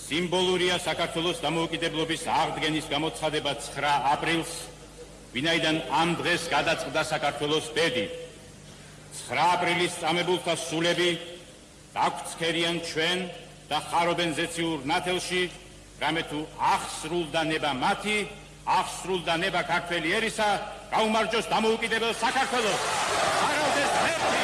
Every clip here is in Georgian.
სიმბოლურია საქართველოს დამოუკიდებლობის აღდგენის გამოცხადება 9 აპრილს, ვინაიდან ამ დღეს გადაწყდა საქართველოს ბედი. 9 აპრილის წამებულთა სულები დაგვცქერიან ჩვენ და ხარობენ ზეციურ ნათელში, რამე თუ აღსრულდა ნება მათი, აღსრულდა ნება ქართველი ერისა, გაუმარჯოს დამოუკიდებელ საქართველოს. ხარავდეს ღმერთი!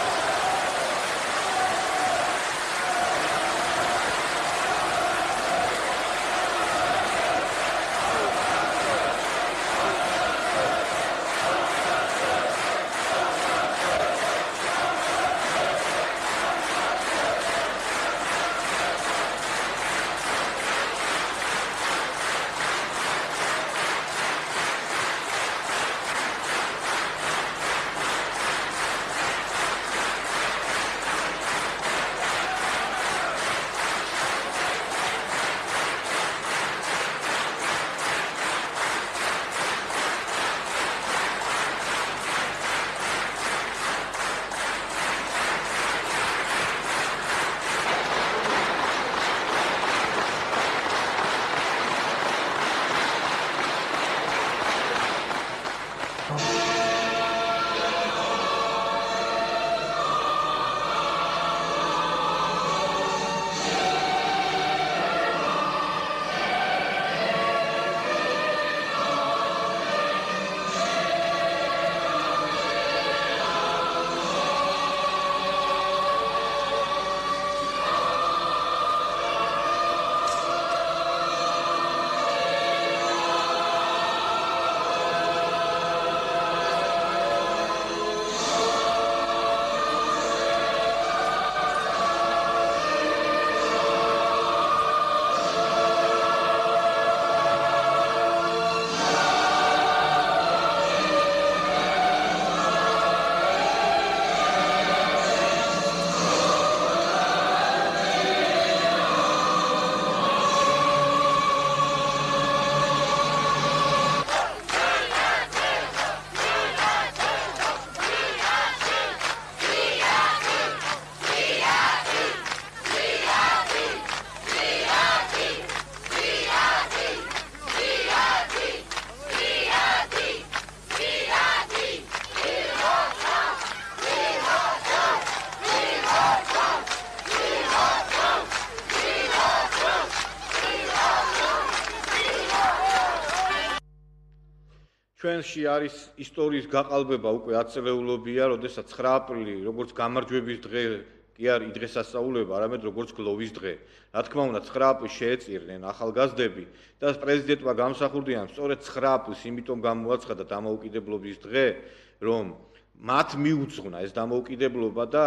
ჩვენში არის ისტორიის გაყალბება უკვე ათწლეულობია, როდესაც 9 აპრილი როგორც გამარჯვების დღე კი არ დღესასწაულება, არამედ როგორც გლოვის დღე. რა თქმა უნდა, 9 აპრილს შეეწირნენ ახალგაზრდები და პრეზიდენტმა გამსახურდიან სწორედ 9 აპრილს იმიტომ გამოაცხადა დამოუკიდებლობის დღე, რომ მათ მიუძღვნა ეს დამოუკიდებლობა და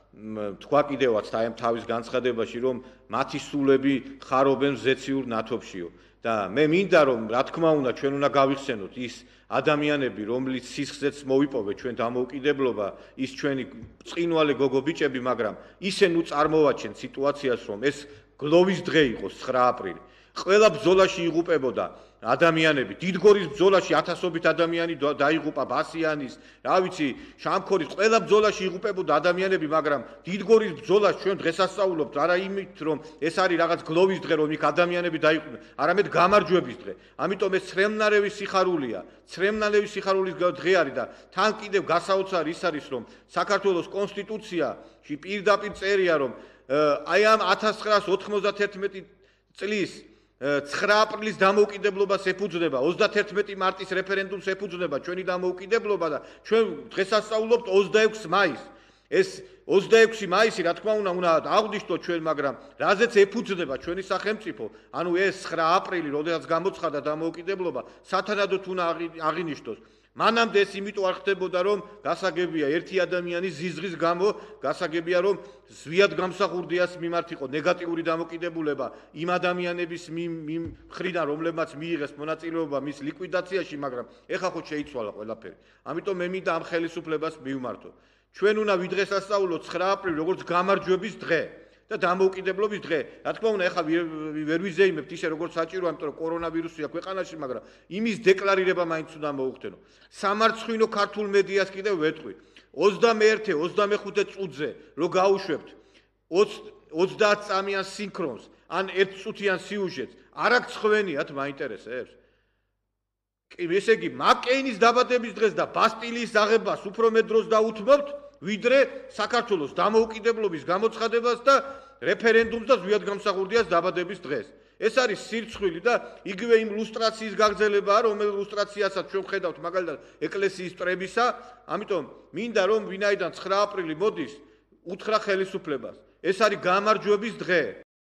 თქვა კიდევაც თავის განცხადებაში, რომ მათი სულები ხარობენ ზეციურ ნათობშიო. და მე მინდა რომ რა თქმა უნდა ჩვენ უნდა გავიხსენოთ ის ადამიანები, რომლის სისხლზეც მოვიპოვეთ ჩვენ დამოუკიდებლობა, ის ჩვენი წინვალე გოგო-ბიჭები, მაგრამ ისე ნუ წარმოვაჩენ სიტუაციას, რომ ეს გლოვის დღე იყოს 9 აპრილი. ყველა ბრძოლაში იღუპებოდა ადამიანები, დიდგორის ბრძოლაში ათასობით ადამიანი დაიღუპა, ბასიანის, რა ვიცი, შამქორის, ყველა ბრძოლაში იღუპებოდა ადამიანები, მაგრამ დიდგორის ბრძოლას ჩვენ დღესასწაულობთ არა იმით, რომ ეს არის რაღაც გლოვის დღე, რომ იქ ადამიანები დაიღუპნენ, არამედ გამარჯვების დღე. ამიტომ ეს ცრემლნარევი სიხარულია, ცრემლნარევი სიხარულის დღე არის და თან კიდევ გასაოცარი ის არის, რომ საქართველოს კონსტიტუციაში პირდაპირ წერია, რომ აი ამ 1991 წლის 9 აპრილის დამოუკიდებლობას ეფუძნება, 31 მარტის რეფერენდუმს ეფუძნება ჩვენი დამოუკიდებლობა და ჩვენ დღესასწაულობთ 26 მაისს. ეს 26 მაისი, რა თქმა უნდა, აღვნიშნოთ ჩვენ, მაგრამ რაზეც ეფუძნება ჩვენი სახელმწიფო, ანუ ეს 9 აპრილი, როდესაც გამოცხადა დამოუკიდებლობა, სათანადოდ უნდა აღინიშნოს. მანამდე ეს იმიტომ არ ხდებოდა, რომ გასაგებია ერთი ადამიანის ზიზღის გამო, გასაგებია, რომ ზვიად გამსახურდიას მიმართ იყო ნეგატიური დამოკიდებულება იმ ადამიანების მხრიდან, რომლებმაც მიიღეს მონაწილეობა მის ლიკვიდაციაში, მაგრამ ეხლა ხო შეიცვალა ყველაფერი. ამიტომ მე მინდა ამ ხელისუფლებას მივმართო. ჩვენ უნდა ვიდღესასწაულოთ 9 აპრილი როგორც გამარჯვების დღე და დამოუკიდებლობის დღე. რა თქმა უნდა, ეხლა ვერ ვიზეიმებთ ისე როგორც საჭიროა, იმიტომ რომ კორონავირუსია ქვეყანაში, მაგრამ იმის დეკლარირება მაინც უნდა მოუხდენო. სამარცხვინო ქართულ მედიას კიდევ ვეტყვი. 21-25 წუთზე რო გაუშვებთ 30 წამიან სინქრონს ან ერთწუთიან სიუჟეტს არ აღწხვენიათ მაინტერესებს? ესე იგი, მაკ-კეინის დაბადების დღეს და ბასტილიის აღებას უფრო მეტ დროს დაუთმობთ, ვიდრე საქართველოს დამოუკიდებლობის გამოცხადებას და რეფერენდუმს და ზვიად გამსახურდიას დაბადების დღეს. ეს არის სირცხვილი და იგივე იმ ლუსტრაციის გაგრძელებაა, რომელიც ლუსტრაციასაც ჩვენ ხედავთ მაგალითად ეკლესიის მტრებისა, ამიტომ მინდა რომ ვინაიდან 9 აპრილი მოდის, უთხრა ხელისუფლებას. ეს არის გამარჯვების დღე.